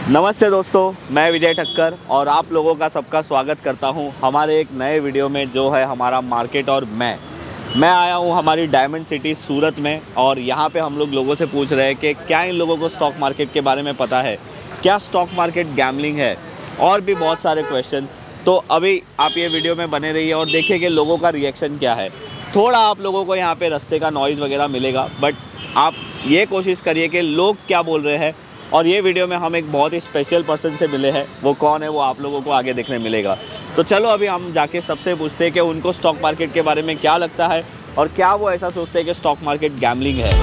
नमस्ते दोस्तों, मैं विजय ठक्कर और आप लोगों का सबका स्वागत करता हूं हमारे एक नए वीडियो में जो है हमारा मार्केट और मैं आया हूं हमारी डायमंड सिटी सूरत में। और यहां पे हम लोगों से पूछ रहे हैं कि क्या इन लोगों को स्टॉक मार्केट के बारे में पता है, क्या स्टॉक मार्केट गैम्बलिंग है, और भी बहुत सारे क्वेश्चन। तो अभी आप ये वीडियो में बने रहिए और देखिए कि लोगों का रिएक्शन क्या है। थोड़ा आप लोगों को यहाँ पे रास्ते का नॉइज़ वगैरह मिलेगा, बट आप ये कोशिश करिए कि लोग क्या बोल रहे हैं। और ये वीडियो में हम एक बहुत ही स्पेशल पर्सन से मिले हैं, वो कौन है वो आप लोगों को आगे देखने मिलेगा। तो चलो अभी हम जाके सबसे पूछते हैं कि उनको स्टॉक मार्केट के बारे में क्या लगता है और क्या वो ऐसा सोचते हैं कि स्टॉक मार्केट गैम्बलिंग है।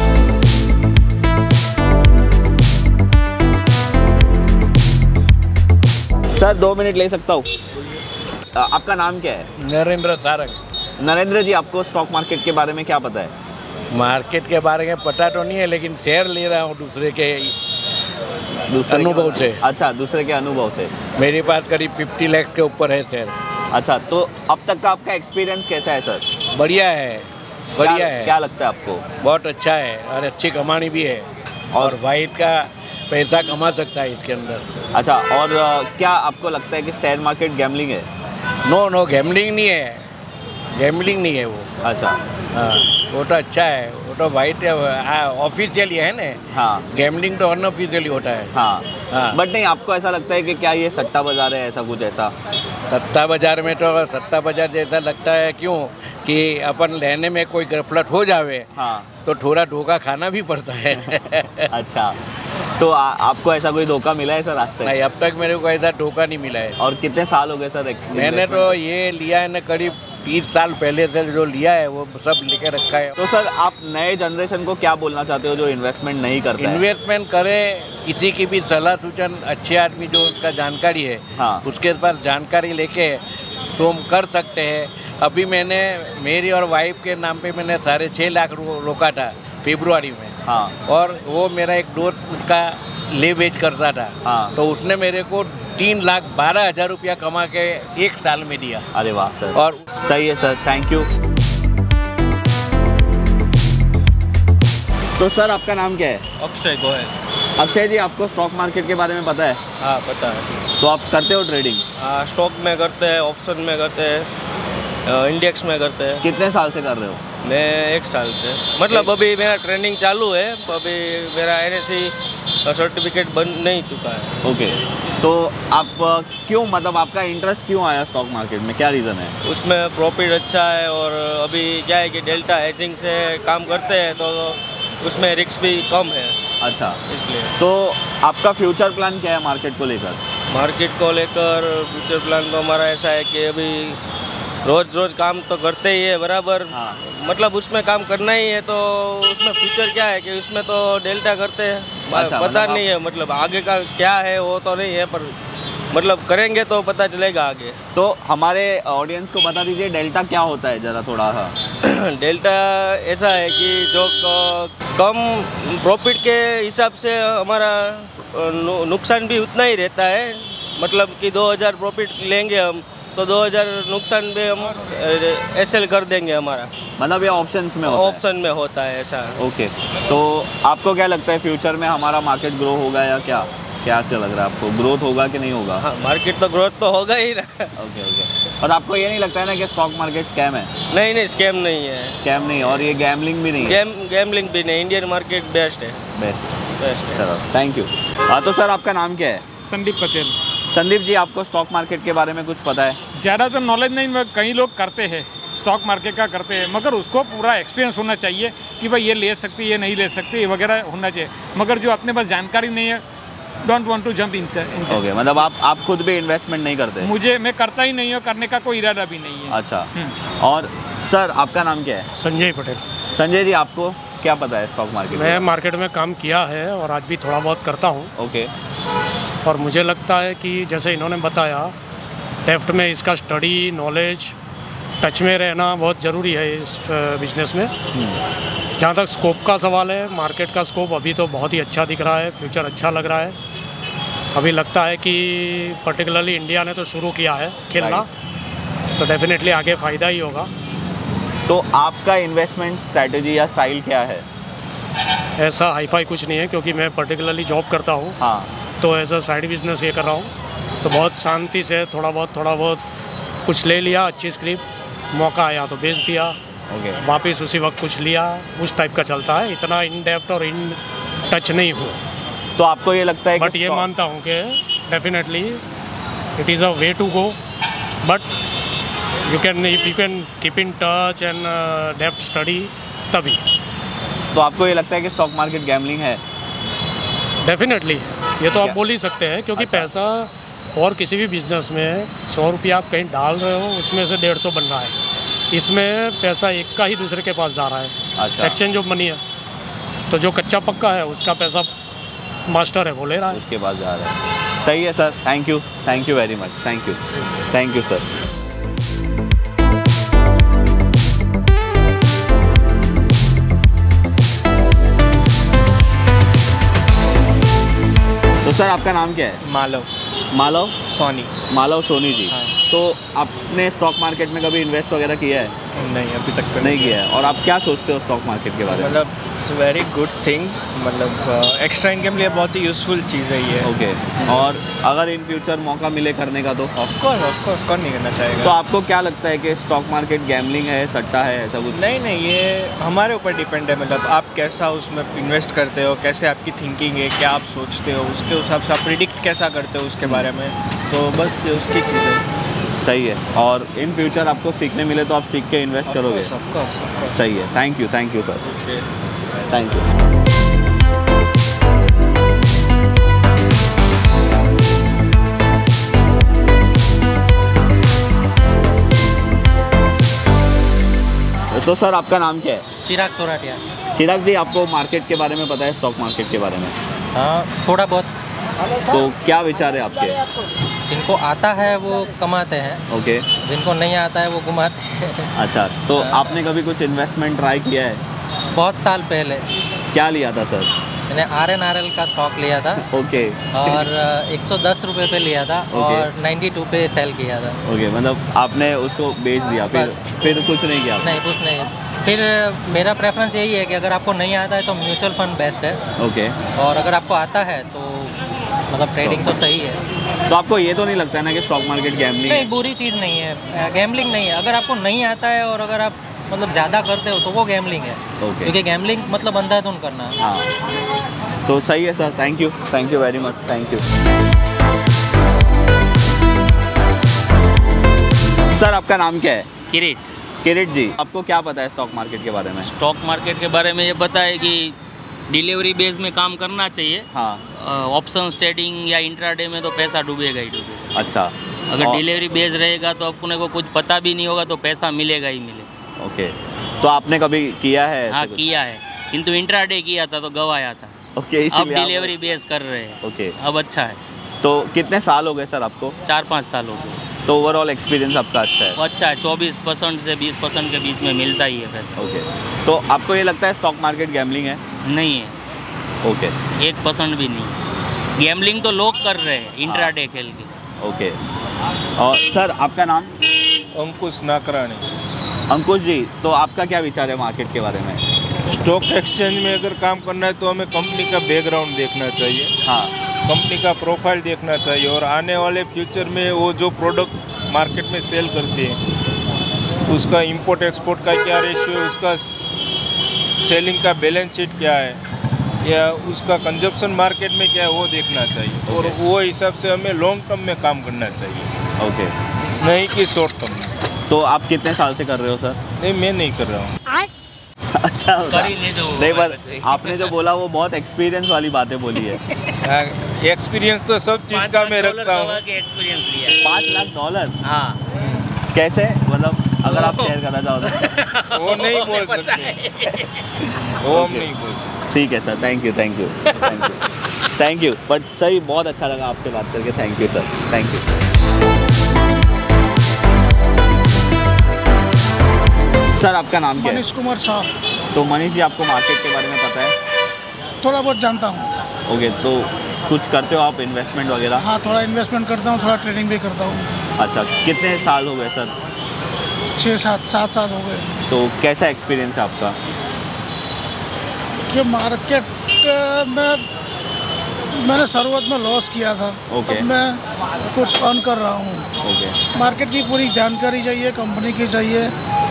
सर 2 मिनट ले सकता हूँ? आपका नाम क्या है? नरेंद्र सारंग। नरेंद्र जी, आपको स्टॉक मार्केट के बारे में क्या पता है? मार्केट के बारे में पता तो नहीं है, लेकिन शेयर ले रहा हूँ दूसरे के अनुभव से। अच्छा, दूसरे के अनुभव से। मेरे पास करीब 50 लाख के ऊपर है शेयर। अच्छा, तो अब तक का आपका एक्सपीरियंस कैसा है सर? बढ़िया है, बढ़िया है। क्या लगता है आपको? बहुत अच्छा है और अच्छी कमानी भी है और वाइट का पैसा कमा सकता है इसके अंदर। अच्छा, और क्या आपको लगता है कि शेयर मार्केट गैम्बलिंग है? नो, गैम्बलिंग नहीं है, गैम्बलिंग नहीं है वो। अच्छा, हाँ, वो तो अच्छा है, वो तो वाइट ऑफिशियली है ना। हाँ, गैम्बलिंग तो अनऑफिशियली होता है। हाँ, हाँ। बट नहीं, आपको ऐसा लगता है कि क्या ये सट्टा बाजार है, ऐसा कुछ ऐसा? सट्टा बाजार में तो सट्टा बाजार जैसा लगता है, क्यों कि अपन लेने में कोई गफलत हो जावे, हाँ, तो थोड़ा धोखा खाना भी पड़ता है। अच्छा, तो आपको ऐसा कोई धोखा मिला है सर रास्ते? नहीं, अब तक मेरे को ऐसा धोखा नहीं मिला है। और कितने साल हो गए सर? मैंने तो ये लिया है ना, करीब 30 साल पहले से जो लिया है वो सब लेके रखा है। तो सर आप नए जनरेशन को क्या बोलना चाहते हो जो इन्वेस्टमेंट नहीं करता है? इन्वेस्टमेंट करे, किसी की भी सलाह सूचन, अच्छे आदमी जो उसका जानकारी है, हाँ, उसके पास जानकारी लेके तुम कर सकते हैं। अभी मैंने मेरी और वाइफ के नाम पे मैंने 6.5 लाख रोका था फरवरी में। हाँ, और वो मेरा एक दोस्त उसका ले बेच करता था। हाँ, तो उसने मेरे को 3,12,000 रुपया कमा के 1 साल में दिया। अरे वाह सर, और सही है सर, थैंक यू। तो सर आपका नाम क्या है? अक्षय गोयल। अक्षय जी, आपको स्टॉक मार्केट के बारे में पता है? हाँ, पता है। तो आप करते हो ट्रेडिंग? हाँ, स्टॉक में करते हैं, ऑप्शन में करते हैं, इंडेक्स में करते हैं। कितने साल से कर रहे हो? मैं 1 साल से, मतलब अभी मेरा ट्रेनिंग चालू है, अभी मेरा NSE सर्टिफिकेट बन नहीं चुका है। ओके, तो आप क्यों, मतलब आपका इंटरेस्ट क्यों आया स्टॉक मार्केट में, क्या रीज़न है? उसमें प्रॉफिट अच्छा है और अभी क्या है कि डेल्टा हेजिंग से काम करते हैं तो उसमें रिस्क भी कम है। अच्छा, इसलिए। तो आपका फ्यूचर प्लान क्या है मार्केट को लेकर? मार्केट को लेकर फ्यूचर प्लान तो हमारा ऐसा है कि अभी रोज़ काम तो करते ही है बराबर। हाँ, मतलब उसमें काम करना ही है, तो उसमें फ्यूचर क्या है कि उसमें तो डेल्टा करते हैं। अच्छा, पता मतलब नहीं है, मतलब आगे का क्या है वो तो नहीं है, पर मतलब करेंगे तो पता चलेगा आगे। तो हमारे ऑडियंस को बता दीजिए डेल्टा क्या होता है ज़रा थोड़ा सा। डेल्टा ऐसा है कि जो कम प्रॉफिट के हिसाब से हमारा नुकसान भी उतना ही रहता है। मतलब कि 2,000 प्रॉफिट लेंगे हम, तो 2,000 नुकसान भी हम SL कर देंगे हमारा। मतलब ये ऑप्शंस में होता है? ऑप्शन में होता है ऐसा। ओके, तो आपको क्या लगता है फ्यूचर में हमारा मार्केट ग्रो होगा या क्या अच्छा लग रहा है आपको, ग्रोथ होगा कि नहीं होगा? हाँ, मार्केट तो ग्रोथ तो होगा ही ना। ओके, और आपको ये नहीं लगता है ना कि स्टॉक मार्केट स्कैम है? नहीं, स्कैम नहीं है। स्कैम नहीं, और ये गैम्बलिंग भी नहीं है? गैम्बलिंग भी नहीं, इंडियन मार्केट बेस्ट है। बेस्ट है। चलो, थैंक यू। हाँ, तो सर आपका नाम क्या है? संदीप पटेल। संदीप जी, आपको स्टॉक मार्केट के बारे में कुछ पता है? ज़्यादा तो नॉलेज नहीं, कई लोग करते हैं स्टॉक मार्केट का करते हैं, मगर उसको पूरा एक्सपीरियंस होना चाहिए कि भाई ये ले सकती है, ये नहीं ले सकती, ये वगैरह होना चाहिए। मगर जो अपने पास जानकारी नहीं है, don't want to jump in. Okay, मतलब आप खुद भी इन्वेस्टमेंट नहीं करते? मैं करता ही नहीं हूँ, करने का कोई इरादा भी नहीं है। अच्छा, और सर आपका नाम क्या है? संजय पटेल। संजय जी, आपको क्या पता है स्टॉक मार्केट? मैं मार्केट में काम किया है और आज भी थोड़ा बहुत करता हूँ। ओके, और मुझे लगता है कि जैसे इन्होंने बताया, डेप्थ में इसका स्टडी, नॉलेज, टच में रहना बहुत ज़रूरी है इस बिज़नेस में। जहाँ तक स्कोप का सवाल है, मार्केट का स्कोप अभी तो बहुत ही अच्छा दिख रहा है, फ्यूचर अच्छा लग रहा है। अभी लगता है कि पर्टिकुलरली इंडिया ने तो शुरू किया है खेलना, तो डेफिनेटली आगे फ़ायदा ही होगा। तो आपका इन्वेस्टमेंट स्ट्रैटेजी या स्टाइल क्या है? ऐसा हाईफाई कुछ नहीं है, क्योंकि मैं पर्टिकुलरली जॉब करता हूँ, हाँ तो एज अ साइड बिजनेस ये कर रहा हूँ। तो बहुत शांति से थोड़ा बहुत कुछ ले लिया, अच्छी स्क्रिप्ट, मौका आया तो बेच दिया, ओके वापस उसी वक्त कुछ लिया, उस टाइप का चलता है। इतना इन डेप्थ और इन टच नहीं हूँ। तो आपको ये लगता है बट कि ये मानता हूँ कि definitely it is a way to go, but you can keep in touch and depth study तभी। तो आपको ये लगता है कि स्टॉक मार्केट गैम्बलिंग है? डेफिनेटली ये तो आप क्या? बोल ही सकते हैं, क्योंकि अच्छा। पैसा और किसी भी बिजनेस में 100 रुपया आप कहीं डाल रहे हो, उसमें से 150 बन रहा है। इसमें पैसा एक का ही दूसरे के पास जा रहा है, अच्छा एक्सचेंज ऑफ मनी है। तो जो कच्चा पक्का है उसका पैसा मास्टर है वो ले रहा है। उसके पास जा रहा है। सही है sir, thank you very much, thank you sir. तो सर आपका नाम क्या है? मालव सोनी जी। हाँ। तो आपने स्टॉक मार्केट में कभी इन्वेस्ट वगैरह किया है? नहीं, अभी तक तो नहीं किया है। और आप क्या सोचते हो स्टॉक मार्केट के बारे में? मतलब इट्स वेरी गुड थिंग, मतलब एक्स्ट्रा इनकम के लिए बहुत ही यूज़फुल चीज़ है ये। ओके। और अगर इन फ्यूचर मौका मिले करने का तो? ऑफ कोर्स कौन नहीं करना तो चाहेगा। आपको क्या लगता है कि स्टॉक मार्केट गैम्बलिंग है, सट्टा है, ऐसा कुछ? नहीं, ये हमारे ऊपर डिपेंड है। मतलब आप कैसा उसमें इन्वेस्ट करते हो, कैसे आपकी थिंकिंग है, क्या आप सोचते हो, उसके हिसाब से आप प्रिडिक्ट कैसा करते हो उसके बारे में। तो बस ये उसकी चीज़ है। सही है। और इन फ्यूचर आपको सीखने मिले तो आप सीख के इन्वेस्ट करोगे? Of course. सही है। Thank you sir, thank you. तो सर आपका नाम क्या है? चिराग सोराटिया। चिराग जी, आपको मार्केट के बारे में पता है, स्टॉक मार्केट के बारे में? हाँ, थोड़ा बहुत। तो क्या विचार है आपके? जिनको आता है वो कमाते हैं, ओके। जिनको नहीं आता है वो घुमाते हैं। अच्छा, तो आपने कभी कुछ इन्वेस्टमेंट ट्राई किया है? बहुत साल पहले क्या लिया था सर? मैंने RNRL का स्टॉक लिया था ओके और 110 रुपये पे लिया था और 92 पे सेल किया था। ओके, मतलब आपने उसको बेच दिया, फिर कुछ नहीं किया? नहीं, कुछ नहीं। फिर मेरा प्रेफरेंस यही है कि अगर आपको नहीं आता है तो म्यूचुअल फंड बेस्ट है, ओके। और अगर आपको आता है तो मतलब ट्रेडिंग तो सही है। तो आपको ये तो नहीं लगता है ना कि स्टॉक मार्केट गैम्बलिंग है? नहीं, बुरी चीज़ नहीं है, गैम्बलिंग नहीं है। अगर आपको नहीं आता है और अगर आप मतलब ज़्यादा करते हो तो वो गैम्बलिंग है। ओके। क्योंकि गैम्बलिंग मतलब अंधाधुन करना। हाँ, तो सही है sir, thank you very much, thank you. Sir आपका नाम क्या है? किरीट जी, आपको क्या पता है स्टॉक मार्केट के बारे में? स्टॉक मार्केट के बारे में ये पता है कि डिलीवरी बेस में काम करना चाहिए। हाँ। ऑप्शन ट्रेडिंग या इंट्राडे में तो पैसा डूबेगा ही डूबेगा। अच्छा। अगर डिलीवरी बेस रहेगा तो अपने को कुछ पता भी नहीं होगा तो पैसा मिलेगा ही मिलेगा। ओके, तो आपने कभी किया है? हाँ, किया है, किंतु इंट्राडे किया था तो गवाया था। ओके, अब डिलीवरी बेस कर रहे हैं। ओके, अब अच्छा है। तो कितने साल हो गए सर आपको? 4-5 साल हो गए। तो ओवरऑल एक्सपीरियंस आपका अच्छा है? अच्छा है, 24% से 20% के बीच में मिलता ही है पैसा। ओके, तो आपको ये लगता है स्टॉक मार्केट गैम्बलिंग है? नहीं है, ओके। 1% भी नहीं। गैम्बलिंग तो लोग कर रहे हैं इंट्राडे खेल के। ओके। और सर आपका नाम? अंकुश नाकरानी। अंकुश जी, तो आपका क्या विचार है मार्केट के बारे में? स्टॉक एक्सचेंज में अगर काम करना है तो हमें कंपनी का बैकग्राउंड देखना चाहिए, हाँ, कंपनी का प्रोफाइल देखना चाहिए, और आने वाले फ्यूचर में वो जो प्रोडक्ट मार्केट में सेल करते हैं उसका इंपोर्ट एक्सपोर्ट का क्या रेशियो है, उसका सेलिंग का बैलेंस शीट क्या है, या उसका कंजप्शन मार्केट में क्या है, वो देखना चाहिए। और वो हिसाब से हमें लॉन्ग टर्म में काम करना चाहिए, ओके। नहीं कि शॉर्ट टर्म में। तो आप कितने साल से कर रहे हो सर? नहीं, मैं नहीं कर रहा हूँ। अच्छा, कर ही ले जो नहीं, पर आपने जो बोला वो बहुत एक्सपीरियंस वाली बातें बोली है। एक्सपीरियंस तो सब चीज़ का मैं रखता हूँ। एक्सपीरियंस लिया है। $5 लाख? हाँ, कैसे, मतलब अगर आप शेयर करना चाहो तो? वो नहीं बोल सकते, वो हम नहीं बोल सकते। ठीक है सर, थैंक यू। बट सही, बहुत अच्छा लगा आपसे बात करके, thank you sir, thank you. Sir आपका नाम क्या है? मनीष कुमार साहब। तो मनीष जी, आपको मार्केट के बारे में पता है? थोड़ा बहुत जानता हूँ। ओके, तो कुछ करते हो आप इन्वेस्टमेंट वगैरह? हाँ, थोड़ा इन्वेस्टमेंट करता हूँ, थोड़ा ट्रेडिंग भी करता हूँ। अच्छा, कितने साल हो गए सर? 6-7 साल हो गए। तो कैसा एक्सपीरियंस है आपका? ये मार्केट में मैंने शुरुआत में लॉस किया था। ओके। अब मैं कुछ अर्न कर रहा हूँ। ओके। मार्केट की पूरी जानकारी चाहिए, कंपनी की चाहिए,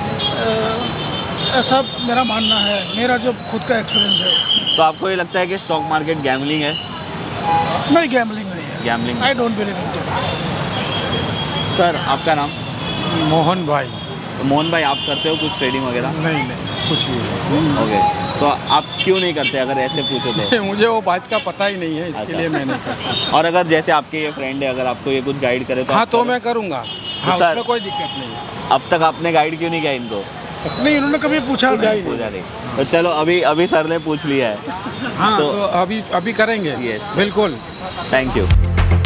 ऐसा मेरा मानना है, मेरा जो खुद का एक्सपीरियंस है। तो आपको ये लगता है कि स्टॉक मार्केट गैम्बलिंग है? नहीं, गैम्बलिंग नहीं है। Gambling I don't believe in gambling. Sir आपका नाम? मोहन भाई। तो मोहन भाई, आप करते हो कुछ ट्रेडिंग वगैरह? नहीं, कुछ भी नहीं। ओके, तो आप क्यों नहीं करते अगर ऐसे पूछो तो? मुझे वो बात का पता ही नहीं है, इसके अच्छा। लिए मैं नहीं करता। और अगर जैसे आपके ये फ्रेंड है, अगर आपको ये कुछ गाइड करे तो? हाँ, आप तो करो? मैं करूँगा। हाँ, सर, उसमें कोई दिक्कत नहीं। अब तक आपने गाइड क्यों नहीं किया इनको? नहीं, इन्होंने कभी पूछा नहीं। पूछा नहीं। तो चलो अभी सर ने पूछ लिया है। हाँ, तो अभी करेंगे। यस, बिल्कुल। Thank you.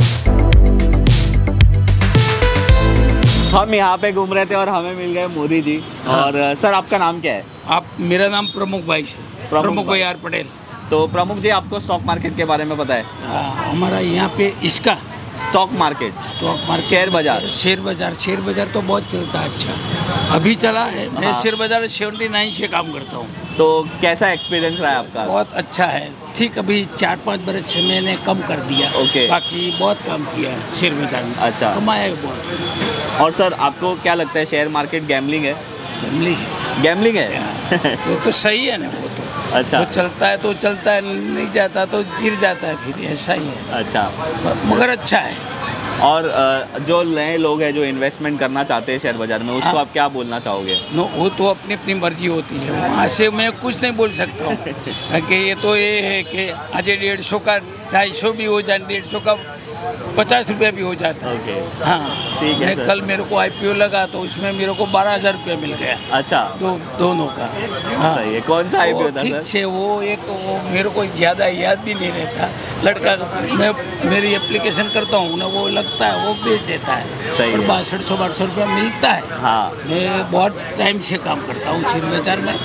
हम यहाँ पे घूम रहे थे और हमें मिल गए मोदी जी। हाँ। और सर आपका नाम क्या है? मेरा नाम प्रमुख भाई है। प्रमुख भाई आर पटेल। तो प्रमुख जी, आपको स्टॉक मार्केट के बारे में पता है? हमारा यहाँ पे इसका स्टॉक मार्केट, शेयर बाजार। शेयर बाजार तो बहुत चलता है। अच्छा, अभी चला है। मैं शेयर बाजार 79 से काम करता हूँ। तो कैसा एक्सपीरियंस रहा है आपका? बहुत अच्छा है। ठीक, अभी 4-5 बरस से मैंने कम कर दिया। ओके। बाकी बहुत काम किया है शेयर बाजार में। अच्छा, कमाया है बहुत। और सर आपको क्या लगता है, शेयर मार्केट गैम्बलिंग है? गैम्बलिंग है। तो सही है ना, वो तो अच्छा, तो चलता है तो चलता है, नहीं जाता तो गिर जाता है, फिर ऐसा ही है। अच्छा, मगर अच्छा है। और जो नए लोग हैं जो इन्वेस्टमेंट करना चाहते हैं शेयर बाजार में, उसको हाँ। आप क्या बोलना चाहोगे? वो तो अपनी अपनी मर्जी होती है, वहाँ से मैं कुछ नहीं बोल सकता हूँ कि ये तो ये है कि आज 150 का 250 भी हो जाए, 150 का 50 रुपया भी हो जाता है। ओके। हाँ, ठीक है। कल मेरे को IPO लगा तो उसमें मेरे को 12,000 रुपया मिल गया। अच्छा, दोनों का। हाँ, सही है। कौन सा IPO था ठीक सर? से वो मेरे को ज़्यादा याद भी नहीं रहता। लड़का मैं मेरी एप्लीकेशन करता हूँ ना, वो लगता है वो बेच देता है। सही है। 6200 रुपया मिलता है। हाँ, मैं बहुत टाइम से काम करता हूँ शेयर बाजार में।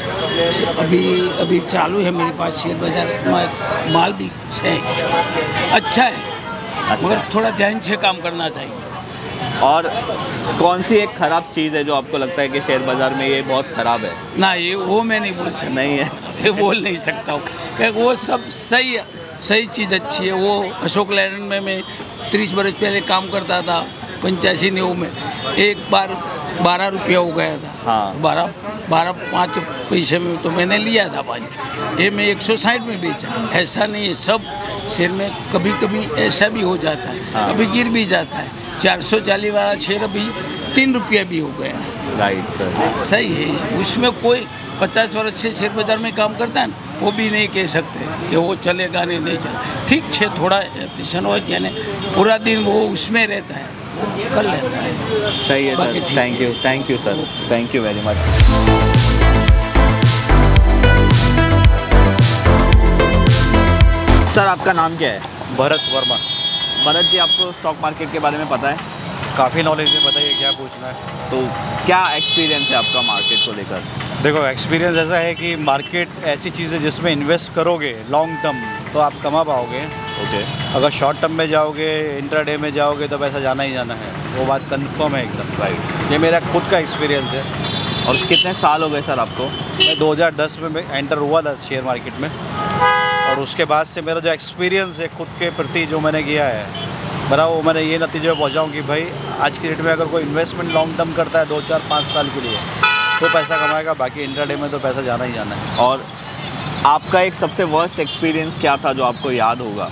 अभी चालू है मेरे पास शेयर बाजार, माल भी है, अच्छा है। मगर थोड़ा ध्यान से काम करना चाहिए। और कौन सी एक खराब चीज़ है जो आपको लगता है कि शेयर बाजार में ये बहुत खराब है? ना, ये वो मैं नहीं बोल सकता। नहीं है? ये बोल नहीं सकता हूँ क्योंकि वो सब सही चीज़ अच्छी है। वो अशोक लैंड में मैं 30 बरस पहले काम करता था, 85-90 में। एक बार 12 रुपया हो गया था। हाँ। 5 पैसे में तो मैंने लिया था 5। ये मैं 160 में बेचा। ऐसा नहीं है, सब शेयर में कभी कभी ऐसा भी हो जाता है। हाँ। कभी गिर भी जाता है। 440 वाला शेयर अभी 3 रुपया भी हो गया। राइट सर, सही है। उसमें कोई 50 वर्ष से शेयर बाजार में काम करता है ना, वो भी नहीं कह सकते कि वो चलेगा नहीं चलेगा। ठीक है, थोड़ा एप्रिशन हो जाने, पूरा दिन वो उसमें रहता है, कर लेता है। सही है sir. Thank you sir, thank you very much. Sir आपका नाम क्या है? भरत वर्मा। भरत जी, आपको स्टॉक मार्केट के बारे में पता है? काफ़ी नॉलेज है, बताइए क्या पूछना है। तो क्या एक्सपीरियंस है आपका मार्केट को लेकर? देखो, एक्सपीरियंस ऐसा है कि मार्केट ऐसी चीज़ है जिसमें इन्वेस्ट करोगे लॉन्ग टर्म तो आप कमा पाओगे। ओके। अगर शॉर्ट टर्म में जाओगे, इंट्राडे में जाओगे तो पैसा जाना ही जाना है, वो बात कंफर्म है एकदम। राइट। ये मेरा खुद का एक्सपीरियंस है। और कितने साल हो गए सर आपको? मैं 2010 में एंटर हुआ था शेयर मार्केट में, और उसके बाद से मेरा जो एक्सपीरियंस है खुद के प्रति जो मैंने किया है, बड़ा वो मैंने ये नतीजे में पहुँचा हूँ कि भाई आज की डेट में अगर कोई इन्वेस्टमेंट लॉन्ग टर्म करता है 2, 4, 5 साल के लिए तो पैसा कमाएगा, बाकी इंट्राडे में तो पैसा जाना ही जाना है। और आपका एक सबसे वर्स्ट एक्सपीरियंस क्या था जो आपको याद होगा?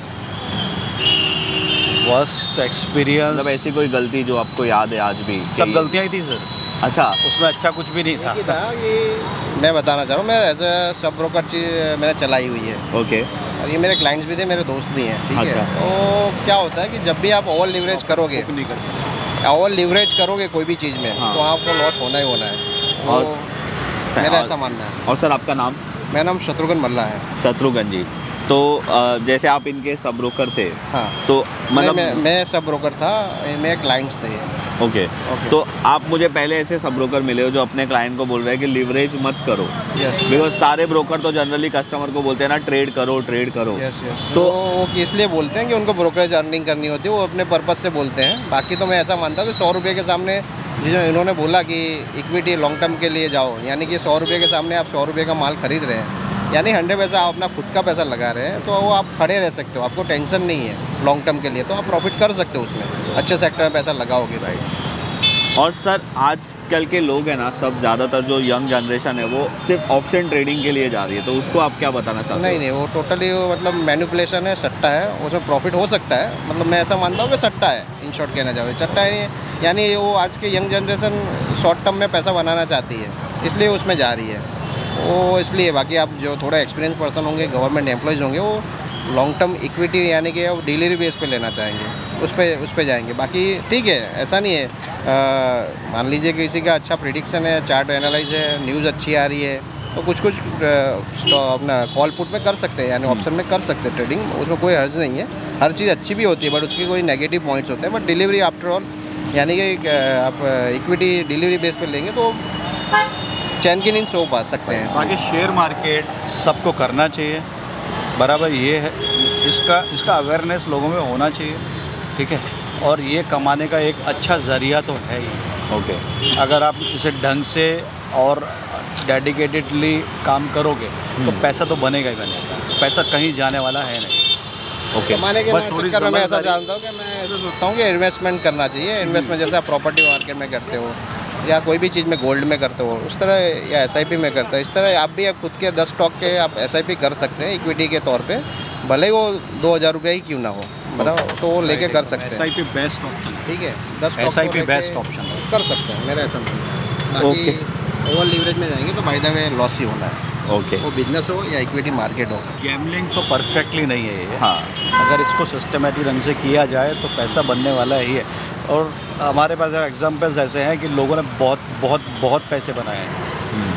वर्स्ट एक्सपीरियंस मतलब ऐसी कोई गलती जो आपको याद है आज भी? सब गलतियाँ ही थी सर। अच्छा, उसमें अच्छा कुछ भी नहीं था। मैं बताना चाह रहा हूँ, मैं एज ए सब ब्रोकर मैंने चलाई हुई है। ओके। और ये मेरे क्लाइंट्स भी थे, मेरे दोस्त भी हैं, ठीक अच्छा। है। तो क्या होता है कि जब भी आप ओवर लिवरेज करोगे, कोई भी चीज़ में, हाँ। तो आपको लॉस होना ही होना है। और मेरा ऐसा मानना है। और सर आपका नाम? मेरा नाम शत्रुघ्न मल्ला है। शत्रुघ्न जी, तो जैसे आप इनके सब ब्रोकर थे, हाँ, तो मतलब मैं सब ब्रोकर था, मेरे क्लाइंट्स थे। ओके। तो आप मुझे पहले ऐसे सब ब्रोकर मिले हो जो अपने क्लाइंट को बोल रहे हैं कि लिवरेज मत करो। बिकॉज सारे ब्रोकर तो जनरली कस्टमर को बोलते हैं ना, ट्रेड करो। तो वो इसलिए बोलते हैं कि उनको ब्रोकरेज अर्निंग करनी होती है, वो अपने पर्पस से बोलते हैं। बाकी तो मैं ऐसा मानता हूँ कि 100 रुपये के सामने जो इन्होंने बोला कि इक्विटी लॉन्ग टर्म के लिए जाओ, यानी कि 100 रुपये के सामने आप 100 रुपये का माल खरीद रहे हैं, यानी 100 पैसा आप अपना खुद का पैसा लगा रहे हैं तो वो आप खड़े रह सकते हो, आपको टेंशन नहीं है लॉन्ग टर्म के लिए, तो आप प्रॉफिट कर सकते हो उसमें, अच्छे सेक्टर में पैसा लगाओगे भाई। और सर आजकल के लोग हैं ना, सब ज़्यादातर जो यंग जनरेशन है वो सिर्फ ऑप्शन ट्रेडिंग के लिए जा रही है, तो उसको आप क्या बताना चाहते हैं? नहीं, वो टोटली मतलब मैनिपुलेशन है, सट्टा है, उसमें प्रॉफिट हो सकता है, मतलब मैं ऐसा मानता हूँ कि सट्टा है, इन शॉर्ट कहना चाहे सट्टा है, यानी वो आज के यंग जनरेशन शॉर्ट टर्म में पैसा बनाना चाहती है, इसलिए उसमें जा रही है वो, इसलिए। बाकी आप जो थोड़ा एक्सपीरियंस पर्सन होंगे, गवर्नमेंट एम्प्लॉयज़ होंगे, वो लॉन्ग टर्म इक्विटी यानी कि वो डिलीवरी बेस पे लेना चाहेंगे, उस पे जाएंगे। बाकी ठीक है, ऐसा नहीं है, मान लीजिए किसी का अच्छा प्रिडिक्शन है, चार्ट एनालाइज है, न्यूज़ अच्छी आ रही है, तो कुछ अपना कॉल पुट में कर सकते हैं, यानी ऑप्शन में कर सकते हैं ट्रेडिंग, उसमें कोई हर्ज नहीं है। हर चीज़ अच्छी भी होती है बट उसकी कोई नेगेटिव पॉइंट्स होते हैं, बट डिलीवरी आफ्टर ऑल यानी कि आप इक्विटी डिलीवरी बेस पे लेंगे तो चैन की नींद सो पा सकते हैं। बाकी शेयर मार्केट सबको करना चाहिए, बराबर, ये है इसका अवेयरनेस लोगों में होना चाहिए, ठीक है, और ये कमाने का एक अच्छा ज़रिया तो है ही। ओके, अगर आप इसे ढंग से और डेडिकेटेडली काम करोगे तो पैसा तो बनेगा ही बनेगा, पैसा कहीं जाने वाला है नहीं। ओके, कमाने के चक्कर में मैं ऐसा जानता हूँ कि मैं ऐसा सोचता हूँ कि इन्वेस्टमेंट करना चाहिए। इन्वेस्टमेंट जैसे आप प्रॉपर्टी मार्केट में करते हो या कोई भी चीज़ में गोल्ड में करते हो, उस तरह, या SIP में करते हो, इस तरह आप भी खुद के 10 स्टॉक के आप SIP कर सकते हैं इक्विटी के तौर पे, भले ही वो 2000 रुपये ही क्यों ना हो, मतलब तो वो लेके कर सकते हैं। SIP बेस्ट ऑप्शन, ठीक है, 10 SIP बेस्ट ऑप्शन कर सकते हैं, मेरा ऐसा मानना है। बाकी ओवर लीवरेज में जाएंगे तो बाय द वे लॉस ही होना है। ओके, वो बिजनेस हो या इक्विटी मार्केट हो, गैम्बलिंग तो परफेक्टली नहीं है ये। हाँ, अगर इसको सिस्टमेटिक ढंग से किया जाए तो पैसा बनने वाला ही है। और हमारे पास एग्जांपल्स ऐसे हैं कि लोगों ने बहुत बहुत बहुत पैसे बनाए हैं,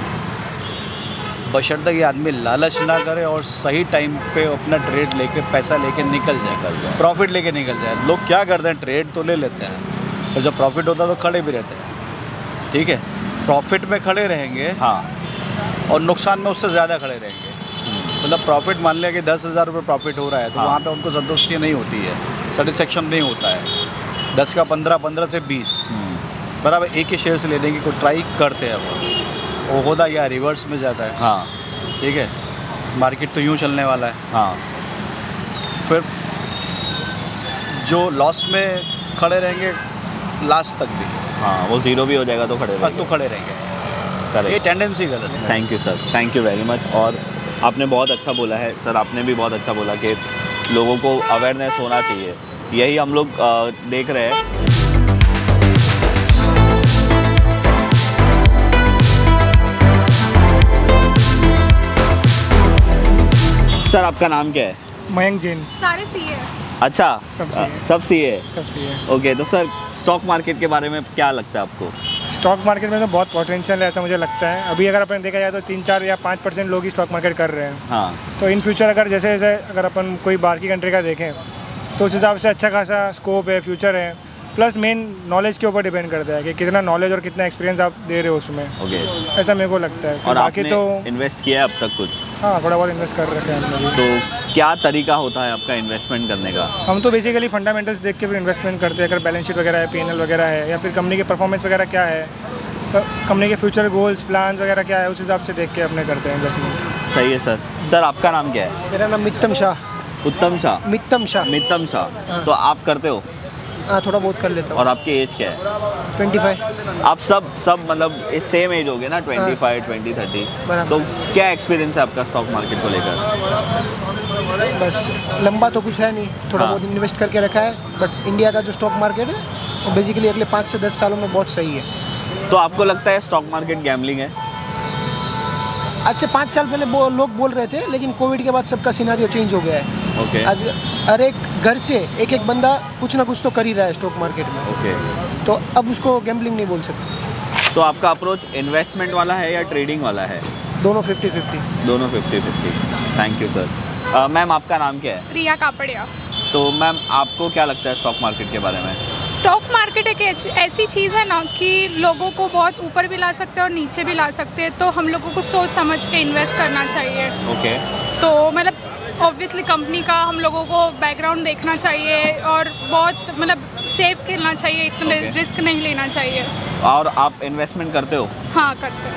बशर्ते ये आदमी लालच ना करे और सही टाइम पे अपना ट्रेड लेके पैसा लेके निकल जाए, प्रॉफिट लेके निकल जाए। लोग क्या करते हैं, ट्रेड तो ले लेते हैं और जब प्रॉफिट होता है तो खड़े भी रहते हैं, ठीक है, प्रॉफिट में खड़े रहेंगे, हाँ, और नुकसान में उससे ज़्यादा खड़े रहेंगे। मतलब प्रॉफिट मान लिया कि 10,000 रुपये प्रॉफिट हो रहा है तो वहाँ पे उनको संतुष्टि नहीं होती है, सेटिस्फेक्शन नहीं होता है। 10 का 15, 15 से 20 बराबर एक ही शेयर से लेने की कोई ट्राई करते हैं, वो होता या रिवर्स में जाता है, हाँ, ठीक है, मार्केट तो यूँ चलने वाला है, हाँ, फिर जो लॉस में खड़े रहेंगे लास्ट तक भी, हाँ, वो ज़ीरो भी हो जाएगा तो खड़े रहेंगे, ये टेंडेंसी गलत है। Thank you sir, thank you very much. और आपने बहुत अच्छा बोला है सर, आपने भी बहुत अच्छा बोला कि लोगों को अवेयरनेस होना चाहिए, यही हम लोग देख रहे हैं। सर आपका नाम क्या है? मयंक जैन। सारे सीए। अच्छा, सब सीए। ओके, तो सर स्टॉक मार्केट के बारे में क्या लगता है आपको? स्टॉक मार्केट में तो बहुत पोटेंशियल है ऐसा मुझे लगता है। अभी अगर अपन देखा जाए तो 3-4 या 5% लोग ही स्टॉक मार्केट कर रहे हैं, हाँ, तो इन फ्यूचर अगर जैसे जैसे अगर अपन कोई बाहर की कंट्री का देखें तो उस हिसाब से अच्छा खासा स्कोप है, फ्यूचर है। प्लस मेन नॉलेज के ऊपर डिपेंड करता है कि कितना नॉलेज और कितना एक्सपीरियंस आप दे रहे हो उसमें। ओके, ऐसा मेरे को लगता है। और बाकी तो इन्वेस्ट किया है अब तक कुछ? हाँ, थोड़ा बहुत इन्वेस्ट कर रखे हैं हम लोग। तो क्या तरीका होता है आपका इन्वेस्टमेंट करने का? हम तो बेसिकली फंडामेंटल्स देख के फिर इन्वेस्टमेंट करते हैं। अगर बैलेंस शीट वगैरह है, PNL वगैरह है, या फिर कंपनी की परफॉर्मेंस वगैरह क्या है, कंपनी के फ्यूचर गोल्स प्लान्स वगैरह क्या है, उस हिसाब से देख के अपने करते हैं इन्वेस्टमेंट। सही है सर। सर आपका नाम क्या है? मेरा नाम मित्तम शाह। उत्तम शाह? मित्तम शाह। मित्तम शाह। हाँ। तो आप करते हो? हाँ, थोड़ा बहुत कर लेता हूँ। और आपकी एज क्या है? 25। आप सब मतलब इस सेम एज हो गए ना, 25, 20, 30। तो क्या एक्सपीरियंस है आपका स्टॉक मार्केट को लेकर? बस लंबा तो कुछ है नहीं, थोड़ा बहुत इन्वेस्ट करके रखा है, बट इंडिया का जो स्टॉक मार्केट है वो बेसिकली अगले 5 से 10 सालों में बहुत सही है। तो आपको लगता है स्टॉक मार्केट गैम्बलिंग है? आज से 5 साल पहले लोग बोल रहे थे, लेकिन कोविड के बाद सबका सिनेरियो चेंज हो गया है। ओके। आज हर एक घर से एक एक बंदा कुछ ना कुछ तो कर ही रहा है स्टॉक मार्केट में। ओके। तो अब उसको गैम्बलिंग नहीं बोल सकते। तो आपका अप्रोच इन्वेस्टमेंट वाला है या ट्रेडिंग वाला है? दोनों 50-50। दोनों 50-50। Thank you sir. मैम आपका नाम क्या है? रिया कापड़िया। तो मैम आपको क्या लगता है स्टॉक मार्केट के बारे में? स्टॉक मार्केट एक ऐसी चीज़ है ना कि लोगों को बहुत ऊपर भी ला सकते हैं और नीचे भी ला सकते हैं, तो हम लोगों को सोच समझ के इन्वेस्ट करना चाहिए। ओके। तो मतलब ऑब्वियसली कंपनी का हम लोगों को बैकग्राउंड देखना चाहिए और बहुत मतलब सेफ खेलना चाहिए, इतना रिस्क नहीं लेना चाहिए। और आप इन्वेस्टमेंट करते हो? हाँ, करते हैं।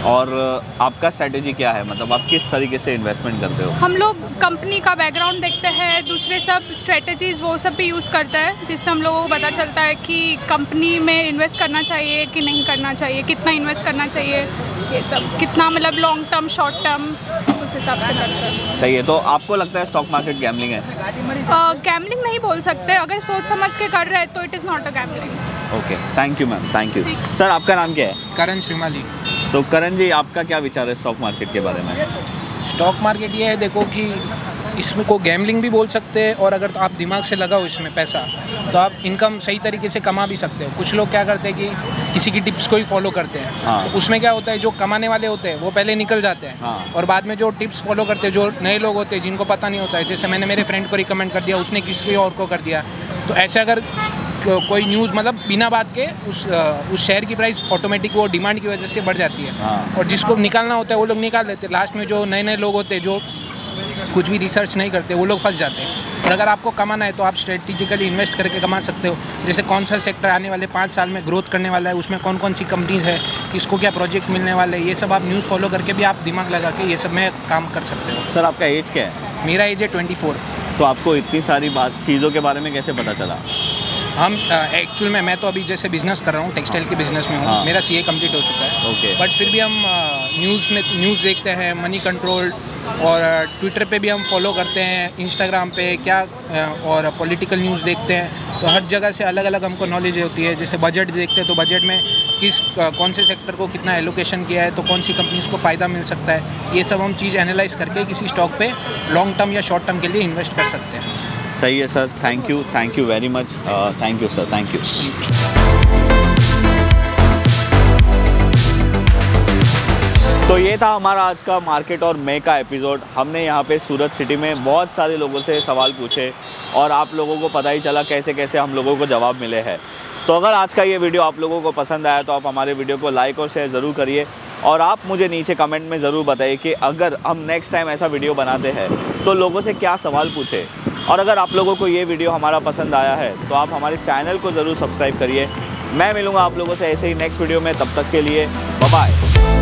और आपका स्ट्रैटेजी क्या है, मतलब आप किस तरीके से इन्वेस्टमेंट करते हो? हम लोग कंपनी का बैकग्राउंड देखते हैं, दूसरे सब स्ट्रेटजीज़ वो सब भी यूज़ करते हैं, जिससे हम लोगों को पता चलता है कि कंपनी में इन्वेस्ट करना चाहिए कि नहीं करना चाहिए, कितना इन्वेस्ट करना चाहिए, ये सब कितना मतलब लॉन्ग टर्म शॉर्ट टर्म उस हिसाब से करते हैं। सही है। तो आपको लगता है स्टॉक मार्केट गैम्बलिंग है? गैम्बलिंग नहीं बोल सकते, अगर सोच समझ के कर रहे हैं तो it is not a gambling. Okay, thank you ma'am, thank you. Sir आपका नाम क्या है? करण श्रीमाली। तो करण जी, आपका क्या विचार है स्टॉक मार्केट के बारे में? स्टॉक मार्केट ये है, देखो कि इसमें को गैम्बलिंग भी बोल सकते हैं, और अगर तो आप दिमाग से लगाओ इसमें पैसा तो आप इनकम सही तरीके से कमा भी सकते हो। कुछ लोग क्या करते हैं कि किसी की टिप्स को ही फॉलो करते हैं। हाँ। तो उसमें क्या होता है, जो कमाने वाले होते हैं वो पहले निकल जाते हैं। हाँ। और बाद में जो टिप्स फॉलो करते हैं, जो नए लोग होते हैं जिनको पता नहीं होता है, जैसे मैंने मेरे फ्रेंड को रिकमेंड कर दिया, उसने किसी और को कर दिया, तो ऐसे अगर कोई न्यूज़ मतलब बिना बात के उस शेयर की प्राइस ऑटोमेटिक वो डिमांड की वजह से बढ़ जाती है। हाँ। और जिसको निकालना होता है वो लोग निकाल लेते हैं। लास्ट में जो नए नए लोग होते हैं जो कुछ भी रिसर्च नहीं करते वो लोग फंस जाते हैं। और अगर आपको कमाना है तो आप स्ट्रेटेजिकली इन्वेस्ट करके कमा सकते हो। जैसे कौन सा सेक्टर आने वाले 5 साल में ग्रोथ करने वाला है, उसमें कौन कौन सी कंपनीज है, किसको क्या प्रोजेक्ट मिलने वाले हैं, ये सब आप न्यूज़ फॉलो करके भी आप दिमाग लगा के ये सब में काम कर सकते हो। सर आपका एज क्या है? मेरा एज है 24। तो आपको इतनी सारी चीज़ों के बारे में कैसे पता चला? हम एक्चुअल में मैं तो अभी जैसे बिज़नेस कर रहा हूँ, टेक्सटाइल के बिज़नेस में हूँ। हाँ। मेरा CA कंप्लीट हो चुका है। ओके। बट फिर भी हम न्यूज़ देखते हैं, मनी कंट्रोल, और ट्विटर पे भी हम फॉलो करते हैं, इंस्टाग्राम पे क्या और पॉलिटिकल न्यूज़ देखते हैं। तो हर जगह से अलग अलग हमको नॉलेज होती है। जैसे बजट देखते हैं तो बजट में कौन से सेक्टर को कितना एलोकेशन किया है, तो कौन सी कंपनीज़ को फ़ायदा मिल सकता है, ये सब हम चीज़ एनालाइज करके किसी स्टॉक पे लॉन्ग टर्म या शॉर्ट टर्म के लिए इन्वेस्ट कर सकते हैं। सही है sir, thank you very much. Thank you sir, thank you. तो ये था हमारा आज का मार्केट और मैं का एपिसोड। हमने यहाँ पे सूरत सिटी में बहुत सारे लोगों से सवाल पूछे और आप लोगों को पता ही चला कैसे कैसे हम लोगों को जवाब मिले हैं। तो अगर आज का ये वीडियो आप लोगों को पसंद आया तो आप हमारे वीडियो को लाइक और शेयर ज़रूर करिए, और आप मुझे नीचे कमेंट में ज़रूर बताइए कि अगर हम नेक्स्ट टाइम ऐसा वीडियो बनाते हैं तो लोगों से क्या सवाल पूछे। और अगर आप लोगों को ये वीडियो हमारा पसंद आया है तो आप हमारे चैनल को ज़रूर सब्सक्राइब करिए। मैं मिलूँगा आप लोगों से ऐसे ही नेक्स्ट वीडियो में, तब तक के लिए बाय बाय।